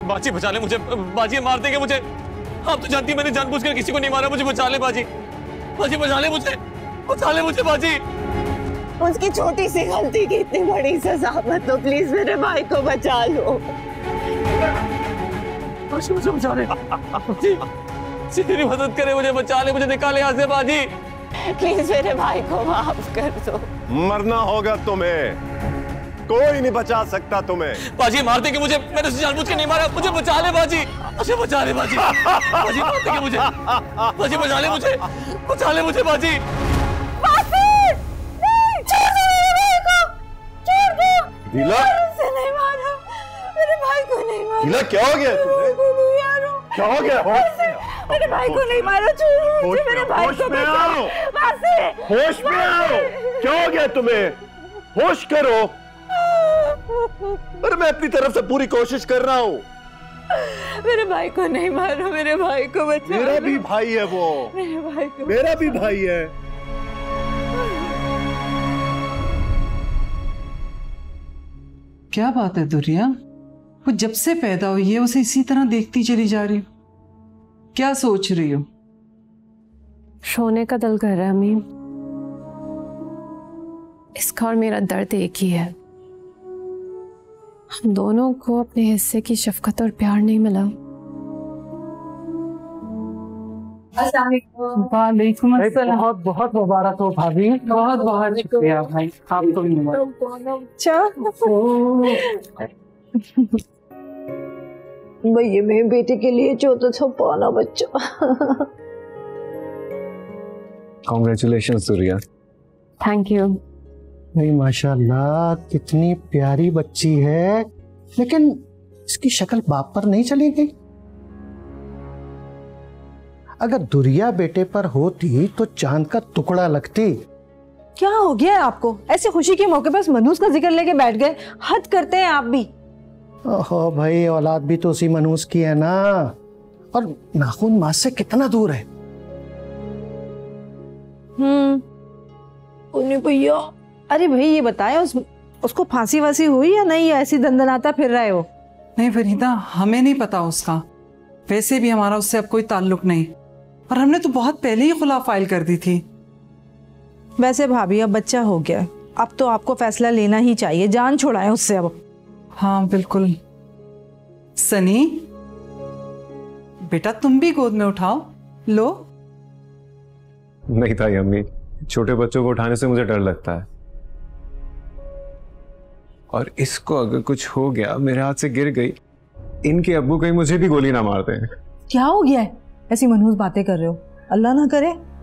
बाजी बचा ले मुझे, बाजी मार देंगे मुझे। आप तो जानती है मैंने जानबूझकर किसी को नहीं मारा, मुझे बचा ले बाजी, बाजी बचा ले मुझे, बचा ले मुझे बाजी। उसकी छोटी सी गलती की इतनी बड़ी सजा मत दो प्लीज, मेरे भाई को बचा लो। बाजी मुझे बचा ले, मेरी मदद करे, मुझे बचा ले, मुझे निकाले यहाँ से बाजी। प्लीज मेरे भाई को माफ कर दो। मरना होगा तुम्हें, कोई नहीं बचा सकता तुम्हें। बाजी मार देंगे मुझे, मैंने उसे जानबूझ के नहीं मारा, मुझे बचा ले बाजी, मुझे बचा ले बाजी, बाजी मार देंगे मुझे, बाजी बचा ले मुझे, बचा ले मुझे बाजी। ढीला नहीं मारा, मेरे भाई को नहीं मारा। ढीला क्या हो गया तुम्हें? क्या हो गया? मेरे भाई को नहीं मारा, छोड़ो मेरे भाई को बचाओ। होश में आओ, क्या हो गया तुम्हें? होश करो। अरे मैं अपनी तरफ से पूरी कोशिश कर रहा हूँ। मेरे भाई को नहीं मारो, मेरे भाई को बचाओ। मेरा भी भाई है वो, मेरे भाई को, मेरा भी भाई है। क्या बात है दुरिया, वो जब से पैदा हुई है उसे इसी तरह देखती चली जा रही हो, क्या सोच रही हो? सोने का दिल कर रहा है अम्मी, इसका और मेरा दर्द एक ही है। हम दोनों को अपने हिस्से की शफकत और प्यार नहीं मिला। वालेकुम अस्सलाम। बहुत बहुत मुबारक हो भाभी, बहुत बहुत शुक्रिया भाई, आपको भी मुबारक। भैया मेरे बेटे के लिए चौथा छपाना बच्चा। कांग्रेचुलेशंस सूर्या। Thank you. नहीं माशाल्लाह कितनी प्यारी बच्ची है, लेकिन इसकी शक्ल बाप पर नहीं चली गई। अगर दुरिया बेटे पर होती तो चांद का टुकड़ा लगती। क्या हो गया है आपको? ऐसे खुशी के मौके पर मनूस का जिक्र लेके बैठ गए, हद करते हैं आप भी। ओहो भाई, औलाद भी तो उसी मनूस की है ना, और नाखून माँ से कितना दूर है। भैया अरे भाई ये बताए उसको फांसी वासी हुई या नहीं, या ऐसी दंदनाता फिर रहे हो? नहीं फरीदा, हमें नहीं पता उसका, वैसे भी हमारा उससे अब कोई ताल्लुक नहीं, और हमने तो बहुत पहले ही खुला फाइल कर दी थी। वैसे भाभी अब बच्चा हो गया, अब तो आपको फैसला लेना ही चाहिए, जान छुड़ाएं उससे अब। हाँ बिल्कुल। सनी बेटा तुम भी गोद में उठाओ, लो। नहीं था अम्मी, छोटे बच्चों को उठाने से मुझे डर लगता है, और इसको अगर कुछ हो गया, मेरे हाथ से गिर गई, इनके अब्बू कहीं मुझे भी गोली ना मार दें। क्या हो गया है? ऐसी मनहूस बातें कर रहे हो, अल्लाह ना करे।